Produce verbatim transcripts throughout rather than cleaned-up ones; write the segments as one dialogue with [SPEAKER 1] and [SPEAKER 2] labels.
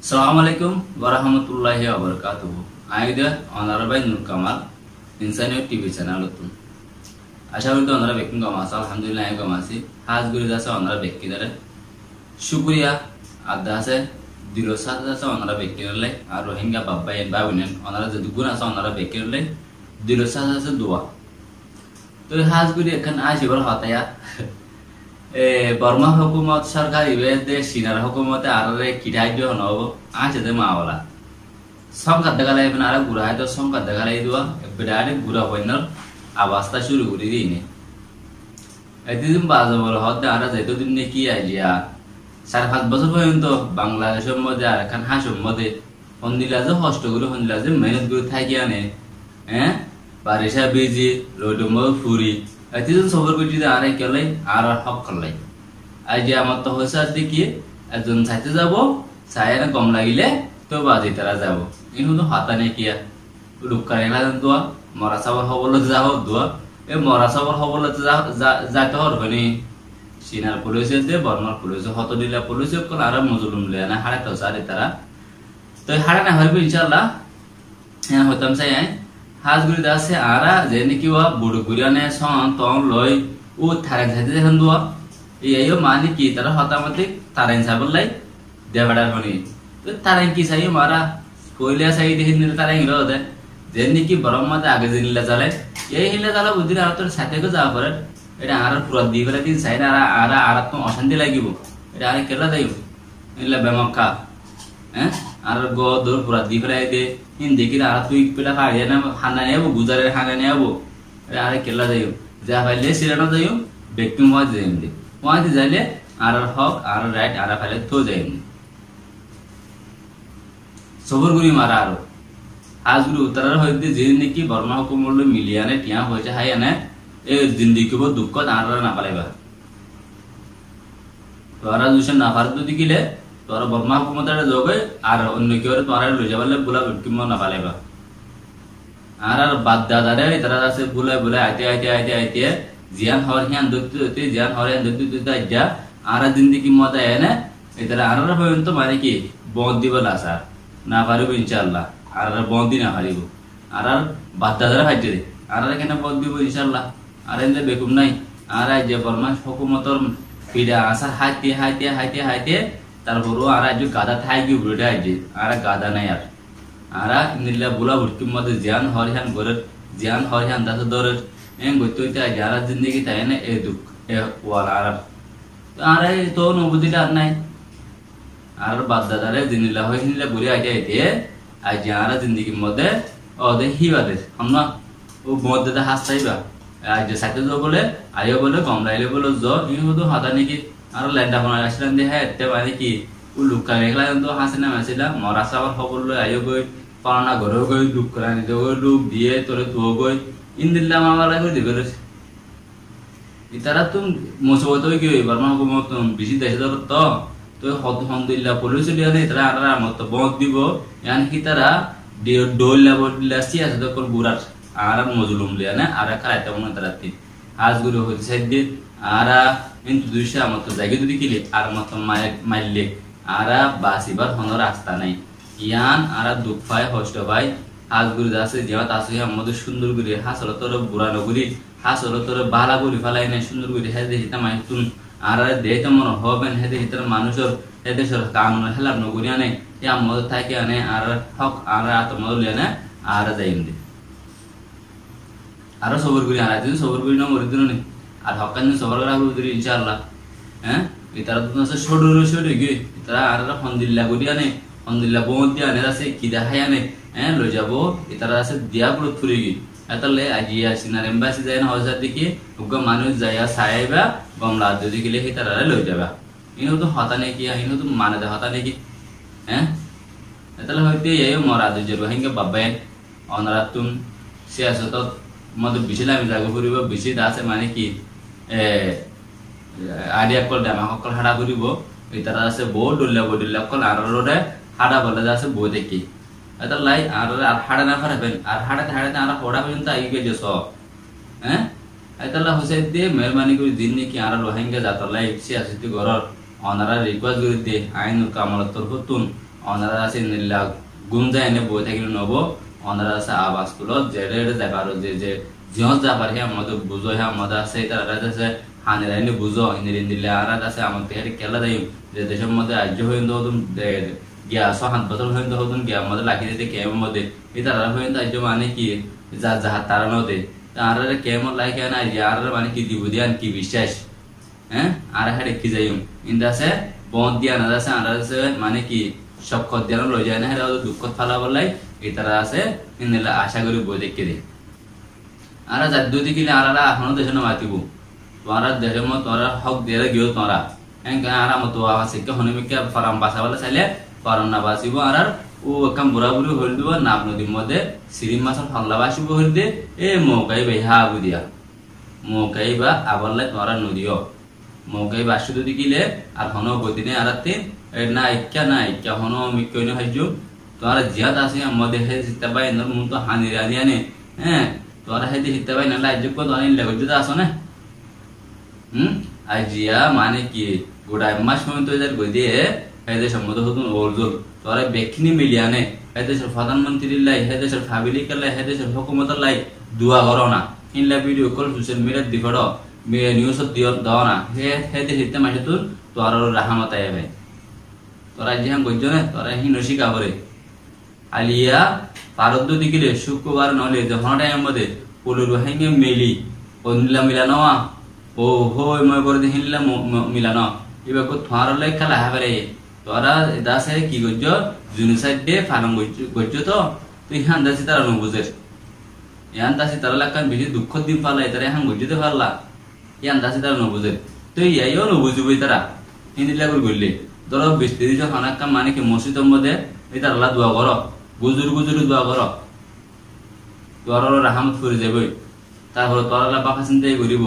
[SPEAKER 1] Assalamualaikum warahmatullahi wabarakatuh. Aida honorable Nur Kamal Insani T V channel utun. আশা করি তো ওনারা baking কম আছে আলহামদুলিল্লাহ আমি কম আছি হাজ গুরি আছে ওনারা বেকি ধরে শুকরিয়া আদা আছে দিলসাদ আছে ওনারা বেকি ধরলে আর রোহিঙ্গা বাবা এন বাবুনেন ওনারা যে দুগুণ আছে ওনারা বেকি ধরলে দিলসাদ আছে দোয়া তো হাজ গুরি এখন আসিবার হতায়া এ বর্মা হুকুমত সরকার ইবেদে সিনার হুকুমতে আরে কিটাইজ হনব আছে দে মাওলা সংকাত দেখালাই আর গুড়াই তো সংকাত দেখালাই দোয়া বিরাট গুড়া হইনার অবস্থা শুরু করে দিইনি এতদিন বাজে বড় হতে আর যেতদিন নাকি আইলিয়া সাড়ে পাঁচ বছর পর্যন্ত বাংলাদেশের মধ্যে আর এখন হাসুর মধ্যে হন্দিলা যে কষ্ট করে হন্দিলা যে মেহনত করে থাকি আনে হ্যাঁ বারিশা বেজি রোডম ফুরি এতদিন সবর করছি আর কেলে আর হক করলাই আজ যে আমার তো হয়েছে আর দেখি একজন চাইতে যাব চাই না কম লাগিলে তো বাজি তারা যাব কিন্তু হাতা নেই কিয়া রুক্কা রেখা দোয়া মরা চাবর হবলে যাও দোয়া এই মরা চাবর হবলে যাইতে হরবনি সিনার পুলিশে দে বর্মার পুলিশে হত দিলা পুলিশে কোন আর মজলুম লে না হাড়ে তো সারে তারা তো হাড়ে না হইবে ইনশাআল্লাহ হ্যাঁ হইতাম চাই হাজ গুরি দাসে আরা যে নাকি ওয়া বুড়ো গুরিয়ানে সন তন লই ও থারেন সাইতে দেখেন দোয়া এইও মানে কি তারা হতামতে তারেন সাবলাই দেবাড়ার হনি তো তারেন কি চাই মারা কইলা চাই দেখেন তারেন হিরো দে যেন কি বরমাতে আগে জিনিলা চালে এই হিলা চালা বুদ্ধির আর তোর সাথে যাওয়া পরে এটা আর পুরো দি ফেলে দিন চাই না আর আর তো অশান্তি লাগিব এটা আর কেলা যাইব এলা বেমকা হ্যাঁ আর গো দূর পুরো দি ফেলে দে ইন দেখি আর তুই পেলা খাই না খানা নেব গুজারে খানা নেব এটা আর কেলা যাইব যা ফাইলে সিরানো যাইব ব্যক্তি মত যাইম দে মত যাইলে আর হক আর রাইট আর ফাইলে তো যাইম সবর গুরি মারা আর আজ গুরু উত্তরার হইতে যে নাকি বর্মা হুকুমল মিলিয়ানে টিয়া হয়েছে হাই এনে এই জিন্দিগি বো দুঃখ তারা না পালাইবা তোরা দুশে না পার যদি গিলে তোরা বর্মা হুকুমতারে যোগে আর অন্য কেউ তোরা লই যাবালে বুলা কিম না পালাইবা আর আর বাদ দাদারে তারা আছে বুলা বুলা আইতে আইতে আইতে আইতে জিয়ান হর হিয়ান দত্তু দত্তু জিয়ান হর হিয়ান দত্তু দত্তু আইজা আর জিন্দিগি মত এনে এতারা আর পর্যন্ত মানে কি বন্ধ দিবলা স্যার না পারবে ইনশাআল্লাহ আর বন্দি না হারিব আর আর বাদ্দাদারা হাইতে দে আর এখানে বদ দিব ইনশাআল্লাহ আর এনে বেকুম নাই আর যে বর্মা হুকুমতর পিডা আসার হাইতে হাইতে হাইতে হাইতে তারপর আর আজ গাদা থাই কি বুড়া আইছে আর গাদা নাই আর আর নিল্লা বুলা ভুটকির মধ্যে জিয়ান হরিহান গরে জিয়ান হরিহান দাস দর এন গইতইতে যারা জিন্দেগি তাই না এ দুঃখ এ ওয়াল আর আর তো নবুদিটা নাই আর বাদ্দাদারে জিনিলা হই নিলা বুড়ি আইতে আইতে আজ যারা জিন্দগি মধ্যে ওদের হিবাদের আমরা ও মধ্যে হাস চাইবা আজ সাথে যো বলে আইও বলে কমলাইলে বলে জ ই হতো হাতা নাকি আর লেডা বানাই আসলেন দে হ্যাঁ এতে মানে কি ও লুকা রেখলা তো হাসে না মেসিলা মরা সাবার খবর লই আইও গই পাওনা ঘরে গই লুক করা নিতে গই লুক দিয়ে তোরে তো গই ইন্দিল্লা মামালা কই দিবে ইতারা তুমি মুসবত কি বর্মা হুকুমত বেশি দেশে ধর তো তো আলহামদুলিল্লাহ পুলিশ লিয়ানে তারা আর মত বন্ধ দিব ইয়ান কি তারা ডোল লেভেল লাসি আছে তো কোন বুড়ার আর মজলুম লিয়ানে আর খাইতে মনে তারা তি আজ গুরু হইছে দি আর কিন্তু দুইশা মত জায়গা যদি কিলে আর মত মাইলে আর বাসিবার হন রাস্তা নাই ইয়ান আর দুঃখ পাই কষ্ট পাই আজ গুরু দাসে যেত আছে আমাদের সুন্দর করে হাসল তোর বুড়া নগরী হাসল তোর বালা করে ফেলাই নাই সুন্দর করে হে দেখিতা মাই তুন আর দেহতে মনে হবেন হেদে হিতর মানুষের এদেশের কানুন হেলাপ নগরি আনে ইয়া মদ থাকে আনে আর হক আর আত মদ লেনে আর যাইম দে আর সবর করি আর দিন সবর করি না মরি দিন নে আর হকান সবর করা হইদরি ইনশাআল্লাহ হ্যাঁ ইতারা তো আছে সডুর সডু গে ইতারা আর হন্দিল্লা করি আনে হন্দিল্লা বহুত দি আনে আছে কি দেখাই আনে হ্যাঁ লই যাব ইতারা আছে দিয়া গুলো ফুরি গে এতলে আজিয়া সিনার এমবাসি যায় না হজার দিকে উগ্র মানুষ যায় সাইবা গমলা যদি গেলে হি তারা লই যাবা ইনো তো হতা নেই কি ইনো তো মানে দে হতা নেই কি হ্যাঁ এতলে হইতে এই মরা দুজ রোহিঙ্গা বাবাই অনরাতুম সিয়াসত মদ বিশিলামি জাগো করিব বেশি দাসে মানে কি এ আইডিয়া কল দামা কল হাড়া করিব এই তারা আছে বহু ডুল্লা বডিল্লা কল আর রোডে হাড়া বলে আছে বউ দেখি এটা লাই আর আর হাড়া না পারবেন আর হাড়াতে হাড়াতে আর পড়া পর্যন্ত আই গেছে সব হ্যাঁ আইতাল্লাহ হোসেন দিয়ে মেহরবানি করে দিন নাকি আর রোহিঙ্গা জাতলাই সিয়াসতি ঘরর অনারা রিকোয়েস্ট করে দিয়ে আইন কামলত তোর হতুন অনারা আছে নিলা গুমজা এনে বই থাকিলে নব অনারা আছে আবাস তুলো জেরে যাবার যে যে জিয়ত যাবার হে আমাদের বুঝো হে আমাদের আছে তারা আছে হানে রাইনে বুঝো ইন্দির ইন্দিলে আর আছে আমাদের হেরে কেলা দেই যে দেশের মধ্যে রাজ্য হইন্দ হতুন গিয়া সহান বছর হইন্দ হতুন গিয়া আমাদের লাগি দিতে কেমন মধ্যে এই তারা হইন্দ রাজ্য মানে কি যা যাহা তারা নদে আর কেমন লাগে না আর মানে কি দিব দিয়ান কি বিশ্বাস হ্যাঁ আর হেরে কি যাইম ইন্দা আছে বন্ধ দিয়া না আছে আর আছে মানে কি সব খদ্দের লই যায় না হেরা দুঃখ ফালা বলাই এই তারা আছে ইন্দিলা আশা করি বই দেখে দে আর যার দুই দিকে আর এখনো দেশে মাতিব তোরা দেশের মতো তোরা হক দিয়ে গিয়েও তোরা হ্যাঁ আর মতো শিক্ষা হনিমিকা ফারাম বাসা বলে চাইলে ফারাম না বাঁচিব আর ও একাম বুড়া বুড়ি হল দিব নাপ নদীর মধ্যে সিরিম মাছের ফাল্লা বাসিব হল দে এ মৌকাই বাই হা আবু দিয়া মৌকাই বা আবরলাই তোরা নদীও মৌকাই বাসু যদি গিলে আর হন বদিনে আর তিন না ইচ্ছা না ইচ্ছা হন মিক্কইনে হাইজু তোরা জিয়াদ আছে আমাদের হে সিতাবাই নর মুন তো হানি রানি আনে হ্যাঁ তোরা হে সিতাবাই না লাইজ কো তোরা ইনলে গজু আছো না হুম আজিয়া মানে কি গোড়াই মাস পর্যন্ত এদের গদিয়ে হেদে সম্মত হতুন ওরজল তোরা বেখিনি মিলিয়ানে হেদেশের প্রধানমন্ত্রীর লাই হেদেশের ফাবিলিকার লাই হেদেশের হুকুমতের লাই দুয়া করো না ইনলা ভিডিও কল সোশ্যাল মিডিয়াত দিখড় নিউজত দিও দাও না হে হেদে হিতে মাসে তোর তোর রাহামত আয় ভাই তোরা জিহান গজ্জ না তোরা হি নসিকা করে আলিয়া পারদ্দ দিকিলে শুক্রবার নলে যখন টাইম মধ্যে পুলু রোহিঙ্গা মেলি অনিলা মিলানো ও হই মই করে দিহিলা মিলানো এবার কো থার লাই খেলা হাবারে তোরা দাসে কি গজ্জ জুনিসাইড দে ফালং গজ্জ গজ্জ তো তুই হান দাসি তারা ন বুঝে ইয়ান দাসি তারা লাকান বেশি দুঃখ দিন পালাই তারা হান গজ্জতে পারলা ইয়ান দাসি তারা ন বুঝে তুই ইয়াইও ন বুঝবি তারা হিন্দিলা করে গইলে তোরা বেশি দিছ খানাক্কা মানে কি মসজিদের মধ্যে এটা আল্লাহ দোয়া করো গুজুর গুজুর দোয়া করো তোর রাহমত করে যাবই তারপর তোরা বাপা চিন্তাই করিব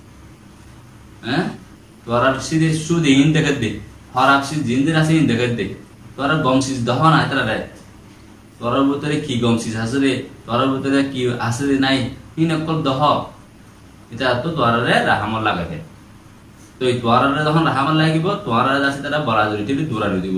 [SPEAKER 1] হ্যাঁ তোরা সিধে সুদ ইন দেখে দে হরাক সি জিন্দির আছে ইন দেখে দে তোরা গমসিস দহ না তারা রে তোর ভিতরে কি গমসিস আছে রে তোর ভিতরে কি আছে রে নাই ইন অকল দহ এটা তো তোরা রে রাহমত লাগাবে তো এই তোরা রে যখন রাহমত লাগিব তোরা আছে তারা বলা জড়িতে দূরা দিব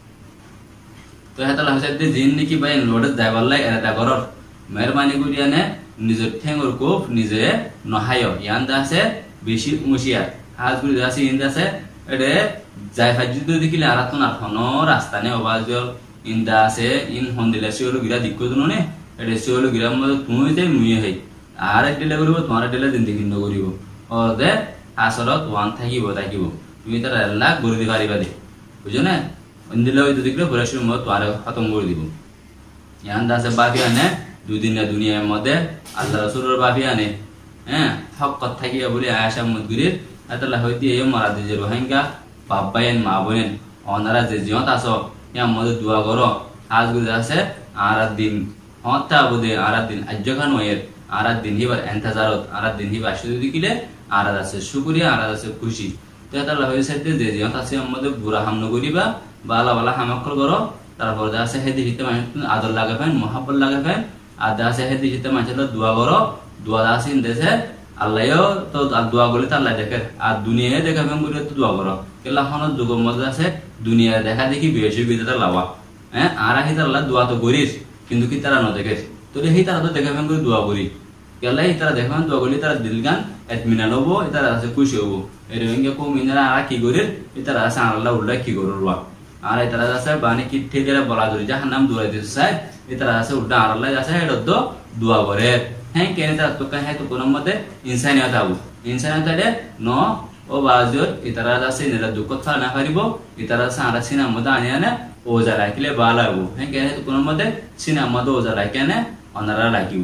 [SPEAKER 1] তো হেতাল হইছে জিন নাকি ভাই লোড যাইবার লাই এটা ঘর মেহরবানি করি আনে নিজের ঠেঙ্গর কোপ নিজে নহায় ইয়ান আছে বেশি মুশিয়া হাজ গুলি আছে ইন্দা আছে এডে যাই ফাজিদ দেখিলে আর তো না হন রাস্তা নে অবাজ ইন্দা আছে ইন হন্দিলা সিওলো গিরা দিক্কো দুনে এডে সিওলো গিরা মধ্যে তুমি যাই মুই হই আর একদিলা করিব তোমার একদিলা জিন্দেগি ন করিব ও দে আসরত ওয়ান থাকিব থাকিব তুমি তার লাখ গরি দি পারিবা দে বুঝো না ইন্দিলা ওই দিকলে বরাশুর মত আর খতম করে দিব ইয়ান দাসে বাকি আনে দুই দিন না দুনিয়ার মধ্যে আল্লাহ রাসূলের বাকি আনে হ্যাঁ হক কথা থাকিয়া বলে আয়েশা মুদগুরির আল্লাহ হইতে এই মারা যে রোহিঙ্গা বাবায়েন মা বোনেন অনারা যে জিয়ত আসো ইয়া মধ্যে দোয়া করো আজ গুলো আছে আর দিন হতা বদে আর দিন আজ্জখান ওয়ের আর দিন হিবার ইন্তজারত আর দিন হিবার শুধু দিকিলে আর আছে শুকরিয়া আর আছে খুশি তো আল্লাহ হইছে যে জিয়ত আছে মধ্যে বুড়া হামন করিবা বালা বালা হামাকল করো তারপর আছে হেদি হিতে মানে আদর লাগাবেন মহাব্বত লাগাবেন আর আছে হেদি হিতে মানে দোয়া করো দোয়া আছে দেশে আল্লাহও তো দোয়া করলে তো আল্লাহ দেখে আর দুনিয়ায় দেখাবেন বলে তো দোয়া করো কেলা হন যুগের মধ্যে আছে দুনিয়া দেখা দেখি বেশি বিদাতা লাওয়া হ্যাঁ আর আহি তার আল্লাহ দোয়া তো করিস কিন্তু কি তারা ন দেখে তো এই তারা তো দেখাবেন করে দোয়া করি কেলা এই তারা দেখাবেন দোয়া করলে তারা দিল গান এতমিনান হবো তারা আছে খুশি হবো এই রোহিঙ্গা কো মিনারা আর কি করে এই তারা আছে আল্লাহ উল্লাহ কি করো রোয়া আর এই তারা আছে বানি কি ঠেকে বলা ধরি যাহার নাম দোয়া দিতে চাই এই তারা আছে উল্টা আর আল্লাহ আছে এটা তো দোয়া করে হ্যাঁ কেন তারা তো কাহে তো কোন মধ্যে ইনসানিয়ত আবু ইনসানিয়ত আলে ন ও বাজর ইতারা আছে নেরা দুঃখ থা না পারিব ইতারা আছে আর সিনা মধ্যে আনি আনে ও যা রাখিলে ভালো হবো হ্যাঁ কেন তো কোন মধ্যে সিনা মধ্যে ও যা রাখি আনে অনারা রাখিব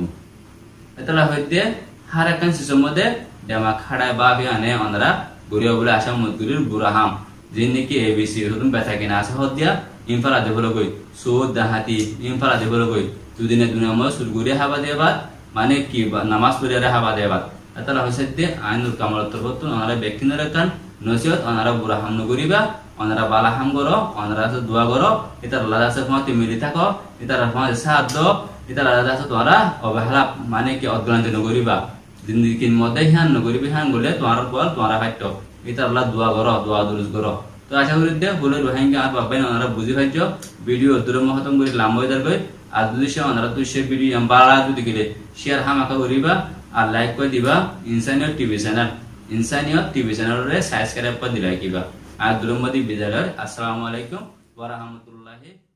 [SPEAKER 1] এতলা হইতে হার একখান শিশুর মধ্যে দেমা খাড়ায় বাবি আনে অনারা গরিয়া বলে আসা মদগুরির বুড়াহাম যে নাকি এবিসি হতুন ব্যথা কিনা আছে হত দিয়া ইনফালা দেবল গই সুদ দাহাতি ইনফালা দেবল গই দুদিনে দুনিয়া মধ্যে সুরগুরি হাবা দেবা মানে কি নামাজ পড়ে হাবা দেবা এতলা হইছে দে আইনুল কামালত হতো অনারা ব্যক্তিনরে কান নসিহত অনারা বুড়া হাম নগরিবা অনারা বালা হাম করো অনারা আছে দোয়া করো এটা আল্লাহ আছে তোমাতে মিলি থাকো এটা তোমার সাথ দাও এটা আল্লাহ আছে তোরা অবহেলা মানে কি অগ্রান্তি নগরিবা জিন্দিগির মধ্যে হ্যান নগরিবি হ্যান গলে তোমার বল তোমারা হাইট এটা আল্লাহ দোয়া করো দোয়া দুরুজ করো তো আশা করি দে হলো রোহিঙ্গা আর বাবাই ওনারা বুঝি পাইছো ভিডিও দূরম খতম করে লাম্বইদার কই আর যদি সে ওনারা তো সে ভিডিও বাড়া যদি গেলে শেয়ার হামাকা করিবা আর লাইক করে দিবা Insaniyat TV channel Insaniyat TV চ্যানেলরে সাবস্ক্রাইব করে দিলা কিবা আর দূরমদি বিদায় আসসালামু আলাইকুম ওয়া রাহমাতুল্লাহি